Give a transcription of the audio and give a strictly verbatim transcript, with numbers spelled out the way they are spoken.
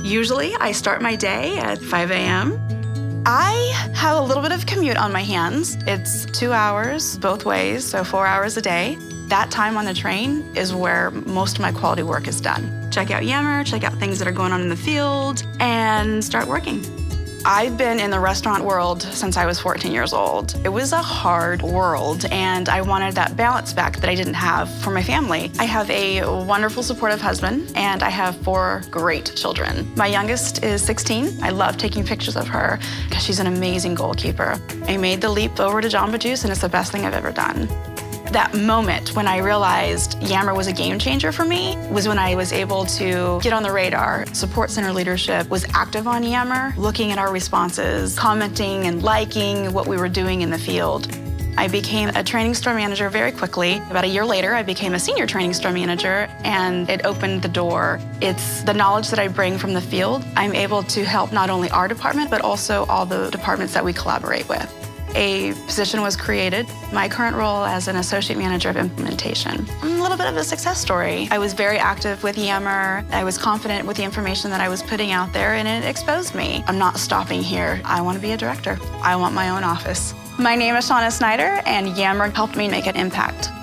Usually, I start my day at five A M I have a little bit of commute on my hands. It's two hours both ways, so four hours a day. That time on the train is where most of my quality work is done. Check out Yammer, check out things that are going on in the field, and start working. I've been in the restaurant world since I was fourteen years old. It was a hard world, and I wanted that balance back that I didn't have for my family. I have a wonderful, supportive husband, and I have four great children. My youngest is sixteen. I love taking pictures of her because she's an amazing goalkeeper. I made the leap over to Jamba Juice, and it's the best thing I've ever done. That moment when I realized Yammer was a game changer for me was when I was able to get on the radar. Support center leadership was active on Yammer, looking at our responses, commenting and liking what we were doing in the field. I became a training store manager very quickly. About a year later, I became a senior training store manager, and it opened the door. It's the knowledge that I bring from the field. I'm able to help not only our department, but also all the departments that we collaborate with. A position was created. My current role as an associate manager of implementation. I'm a little bit of a success story. I was very active with Yammer. I was confident with the information that I was putting out there, and it exposed me. I'm not stopping here. I want to be a director. I want my own office. My name is Shawna Snyder, and Yammer helped me make an impact.